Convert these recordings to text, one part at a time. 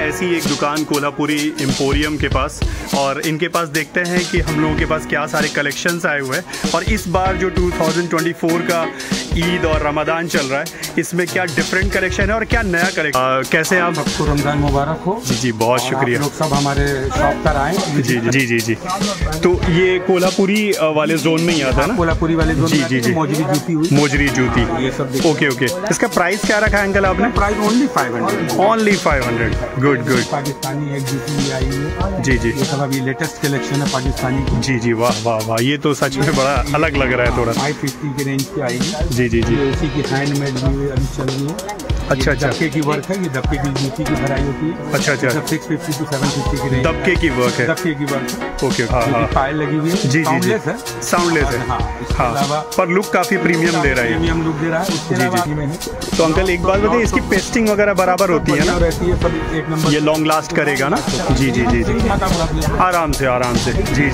ऐसी एक दुकान कोल्हापुरी एम्पोरियम के पास, और इनके पास देखते हैं कि हम लोगों के पास क्या सारे कलेक्शंस आए हुए हैं और इस बार जो 2024 का ईद और रमज़ान चल रहा है इसमें क्या डिफरेंट कलेक्शन है और क्या नया कलेक्शन। कैसे आप? सबको रमज़ान मुबारक हो। जी जी, बहुत शुक्रिया। लोग सब हमारे शॉप पर आए। जी जी जी जी। तो ये कोल्हापुरी वाले जोन में ही आता है ना? कोल्हापुरी वाले जोन। जी जी जी। मोजरी जूती हुई। मोजरी जूती, ये सब। Okay okay. इसका प्राइस क्या रखा है अंकल आपने? Price only 500। Only 500। Good good. Pakistani एक जूती आई है। जी जी। ये सब अभी लेटेस्ट कलेक्शन है पाकिस्तानी की। जी जी, वाह वाह वाह, ये तो सच में बड़ा अलग लग रहा है थोड़ा। 550 के रेंज की आएगी। जी जी जी। उसी की हैंडमेड भी अभी चल रही है। अच्छा अच्छा। दबके की वर्क है, ये दबके की जूती की भराई होती है। अच्छा अच्छा। 650 to 750 की रेंज। दबके की वर्क है। दबके की वर्क। ओके। हाँ हाँ। फाइल लगी हुई है। जी जी जी। साउंडलेस है। साउंडलेस है। हाँ, पर लुक काफी प्रीमियम दे रहा है। प्रीमियम लुक दे रहा है। उसके अलावा तो अंकल एक बात बताइए, इसकी पेस्टिंग वगैरह बराबर होती है ना? रहती है, सब एक नंबर। ये लॉन्ग लास्ट करेगा ना? जी जी जी जी, आराम से जी।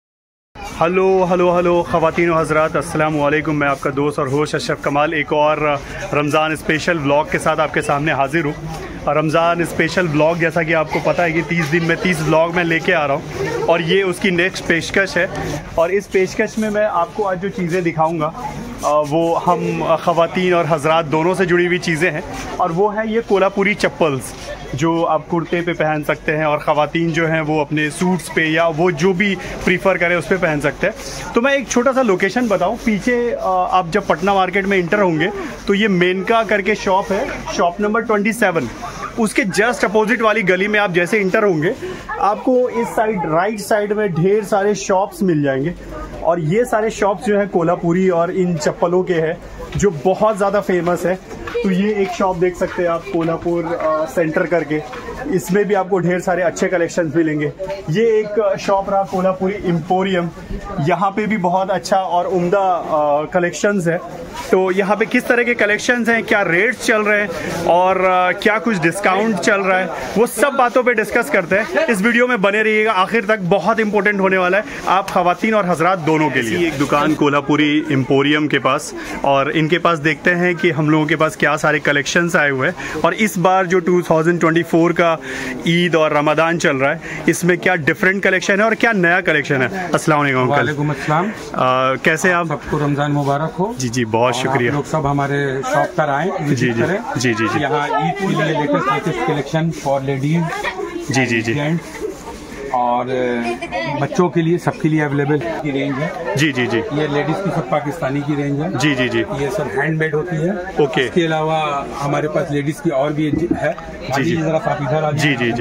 हेलो हेलो हेलो ख़वातीन व हज़रात, अस्सलामु अलैकुम। मैं आपका दोस्त और होस्ट अशरफ कमाल एक और रमज़ान स्पेशल व्लॉग के साथ आपके सामने हाजिर हूँ। रमज़ान स्पेशल व्लॉग, जैसा कि आपको पता है कि 30 दिन में 30 व्लॉग मैं लेके आ रहा हूँ और ये उसकी नेक्स्ट पेशकश है। और इस पेशकश में मैं आपको आज जो चीज़ें दिखाऊँगा वो हम ख़वातीन और हज़रात दोनों से जुड़ी हुई चीज़ें हैं, और वो है ये कोल्हापुरी चप्पल्स जो आप कुर्ते पे पहन सकते हैं और ख़वातीन जो हैं वो अपने सूट्स पे या वो जो भी प्रीफर करें उस पे पहन सकते हैं। तो मैं एक छोटा सा लोकेशन बताऊं, पीछे आप जब पटना मार्केट में इंटर होंगे तो ये मेनका करके शॉप है, शॉप नंबर 27। उसके जस्ट अपोजिट वाली गली में आप जैसे इंटर होंगे आपको इस साइड राइट साइड में ढेर सारे शॉप्स मिल जाएंगे, और ये सारे शॉप्स जो है कोल्हापुरी और इन चप्पलों के हैं जो बहुत ज़्यादा फेमस है। तो ये एक शॉप देख सकते हैं आप, कोल्हापुर सेंटर करके, इसमें भी आपको ढेर सारे अच्छे कलेक्शंस मिलेंगे। ये एक शॉप रहा कोल्हापुरी एम्पोरियम, यहाँ पे भी बहुत अच्छा और उम्दा कलेक्शंस है। तो यहाँ पे किस तरह के कलेक्शंस हैं, क्या रेट्स चल रहे हैं और क्या कुछ डिस्काउंट चल रहा है, वो सब बातों पे डिस्कस करते हैं। इस वीडियो में बने रहिएगा आखिर तक, बहुत इंपॉर्टेंट होने वाला है आप ख़वातीन और हज़रात दोनों के लिए। एक दुकान कोल्हापुरी एम्पोरियम के पास, और इनके पास देखते हैं कि हम लोगों के पास क्या सारे कलेक्शंस आए हुए हैं और इस बार जो 2024 का ईद और रमज़ान चल रहा है इसमें क्या डिफरेंट कलेक्शन है और क्या नया कलेक्शन है। अस्सलाम वालेकुम। वालेकुम अस्सलाम। कैसे आप? सबको रमज़ान मुबारक हो। जी जी, बहुत शुक्रिया। लोग सब हमारे शॉप पर आए। जी जी जी जी। यहाँ ईद के लिए लेटेस्ट कलेक्शन फॉर लेडीज, जी जी जी, जेंट्स और बच्चों के लिए, सबके लिए अवेलेबल की रेंज है। जी जी जी। ये लेडीज की सब पाकिस्तानी की रेंज है। जी जी जी। ये सब हैंडमेड होती है। ओके। इसके अलावा हमारे पास लेडीज की और भी है। जी जी, जरा आप इधर आ जी जी जी।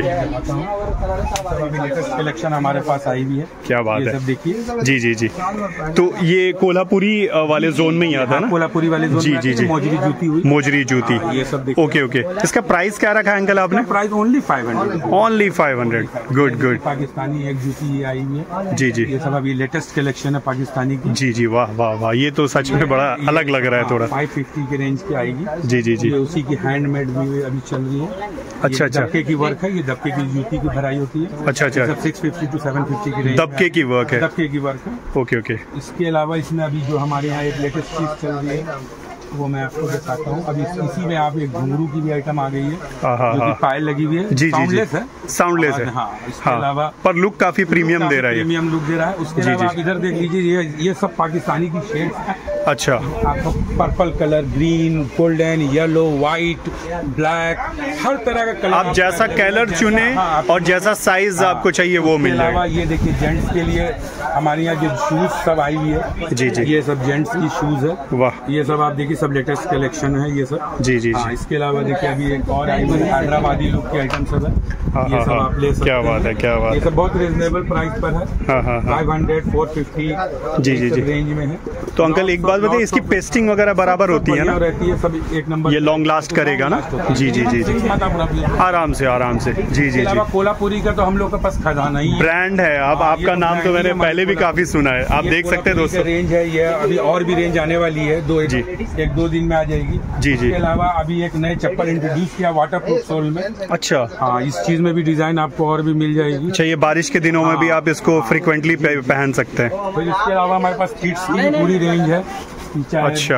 अभी लेटेस्ट कलेक्शन हमारे पास आई भी है। क्या बात है, सब देखिए। जी जी जी। तो ये कोल्हापुरी वाले जोन में ही आता है ना? कोल्हापुरी वाले जोन। जी जी जी। मोजरी जूती हुई। मोजरी जूती, ये सब देखिए। Okay okay. इसका प्राइस क्या रखा है अंकल आपने? Price only 500। Only 500। Good good. Pakistani एक जूती आई हुई है। जी जी। ये सब अभी लेटेस्ट कलेक्शन है पाकिस्तानी की। जी जी, वाह वाह वाह, ये तो सच में बड़ा अलग लग रहा है थोड़ा। 550 के रेंज की आएगी। जी जी जी। उसी की हैंडमेड भी अभी चल रही है। अच्छा अच्छा। दबके की वर्क है, ये दबके की जूती की भराई होती है। अच्छा अच्छा। 650 to 750 की रेंज। दबके की वर्क है। दबके की वर्क है। Okay okay. इसके अलावा इसमें अभी जो हमारे यहाँ एक लेटेस्ट चीज चल रही है वो मैं आपको दिखाता हूँ। अभी इसी में आप एक घुंघरू की भी आइटम आ गई है जो कि पायल लगी हुई है। जी जी, साउंडलेस है। साउंडलेस है। हाँ, इसके अलावा पर लुक काफी प्रीमियम दे रहा है। प्रीमियम लुक दे रहा है। उसके अलावा आप इधर देख लीजिए, ये सब पाकिस्तानी की शेड्स है। अच्छा। आपको purple colour, green, golden, yellow, white, black, हर तरह का कलर आप जैसा कलर चुने और जैसा साइज आपको चाहिए वो मिल जाएगा। अलावा ये देखिए जेंट्स के लिए हमारे यहाँ जो शूज सब आई हुई है। जी जी। ये सब जेंट्स की शूज है। वाह। ये सब आप देखिए सब लेटेस्ट कलेक्शन है ये सब। जी जी। इसके अलावा देखिए अभी एक और आई हुई हैदराबादी लुक के आइटम सब है। ये सब आप ले सकते हैं। क्या बात है, क्या बात है। ये सब बहुत रिजनेबल प्राइस पर है। 500, 450 जी जी जी रेंज में है। तो अंकल एक बात बताइए, इसकी पेस्टिंग वगैरह बराबर होती है ना? रहती है, सब एक नंबर। ये लॉन्ग लास्ट करेगा ना? जी जी जी जी, आराम से जी जी जी। कोल्हापुरी का तो हम लोग के पास खजाना ही ब्रांड है। अब आपका नाम तो मैंने पहले भी काफी सुना है, आप देख सकते हैं दोस्तों। रेंज है ये, अभी और भी रेंज आने वाली है, एक दो दिन में आ जाएगी। जी जी। इसके अलावा अभी एक नए चप्पल इंट्रोड्यूस किया वाटर प्रूफ सोल में। अच्छा। हाँ, इस चीज में भी डिजाइन आपको और भी मिल जाएगी। अच्छा, ये बारिश के दिनों में भी आप इसको फ्रिक्वेंटली पहन सकते हैं। तो इसके अलावा हमारे पास किड्स की पूरी रेंज है। अच्छा।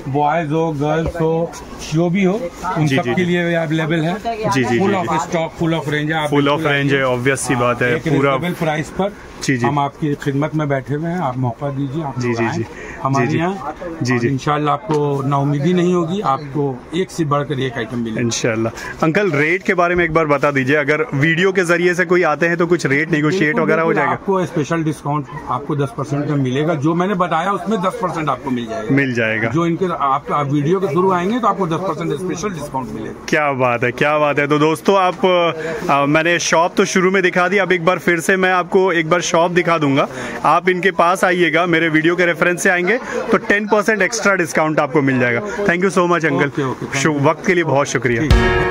बॉयज हो गर्ल्स हो जो भी हो उन सब के लिए अवेलेबल है। जी जी, full of stock, full of range है। फुल ऑफ रेंज है, ऑब्वियस सी बात है। पूरा प्राइस पर जी जी हम आपकी खिदमत में बैठे हुए हैं, आप मौका दीजिए। आप जी जी जी हमारे यहाँ जी जी इंशाल्लाह आपको नाउमीदी नहीं होगी, आपको एक से बढ़कर एक आइटम मिलेगा इंशाल्लाह। अंकल रेट के बारे में एक बार बता दीजिए, अगर वीडियो के जरिए से कोई आते हैं तो कुछ रेट नेगोशिएट वगैरह हो जाएगा? आपको स्पेशल डिस्काउंट आपको 10% का मिलेगा, जो मैंने बताया उसमें 10% आपको मिल जाएगा। जो इनके आप वीडियो के थ्रू आएंगे तो आपको 10% स्पेशल डिस्काउंट मिलेगा। क्या बात है, क्या बात है। तो दोस्तों आप मैंने शॉप तो शुरू में दिखा दी, अब एक बार फिर से मैं आपको एक बार शॉप दिखा दूंगा। आप इनके पास आइएगा, मेरे वीडियो के रेफरेंस से आएंगे तो 10% एक्स्ट्रा डिस्काउंट आपको मिल जाएगा। Thank you so much uncle, वक्त के लिए बहुत शुक्रिया।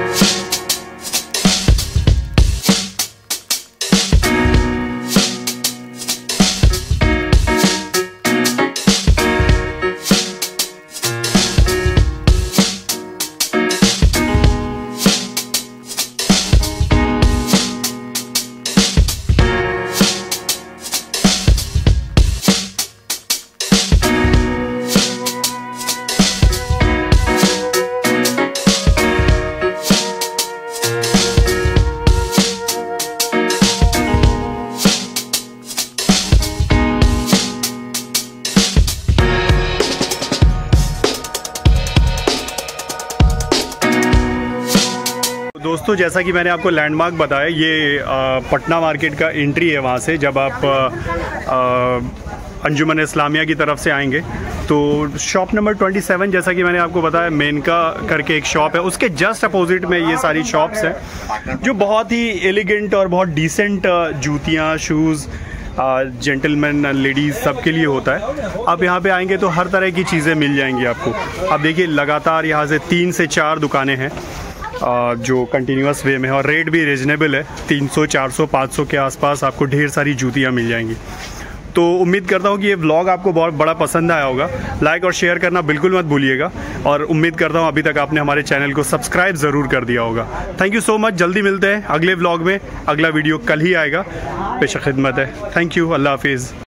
दोस्तों जैसा कि मैंने आपको लैंडमार्क बताया, ये पटना मार्केट का एंट्री है। वहाँ से जब आप अंजुमन इस्लामिया की तरफ से आएंगे तो शॉप नंबर 27, जैसा कि मैंने आपको बताया, मेनका करके एक शॉप है, उसके जस्ट अपोजिट में ये सारी शॉप्स हैं जो बहुत ही एलिगेंट और बहुत डिसेंट जूतियाँ, शूज़, जेंटलमैन, लेडीज़ सबके लिए होता है। आप यहाँ पे आएंगे तो हर तरह की चीज़ें मिल जाएंगी आपको। आप देखिए लगातार यहाँ से 3 से 4 दुकानें हैं जो कंटिन्यूस वे में है और रेट भी रीजनेबल है। 300, 400, 500 के आसपास आपको ढेर सारी जूतियाँ मिल जाएंगी। तो उम्मीद करता हूँ कि ये व्लॉग आपको बहुत बड़ा पसंद आया होगा। लाइक और शेयर करना बिल्कुल मत भूलिएगा और उम्मीद करता हूँ अभी तक आपने हमारे चैनल को सब्सक्राइब ज़रूर कर दिया होगा। Thank you so much. जल्दी मिलते हैं अगले व्लॉग में। अगला वीडियो कल ही आएगा, पेश खिदमत है। थैंक यू, अल्लाह हाफिज़।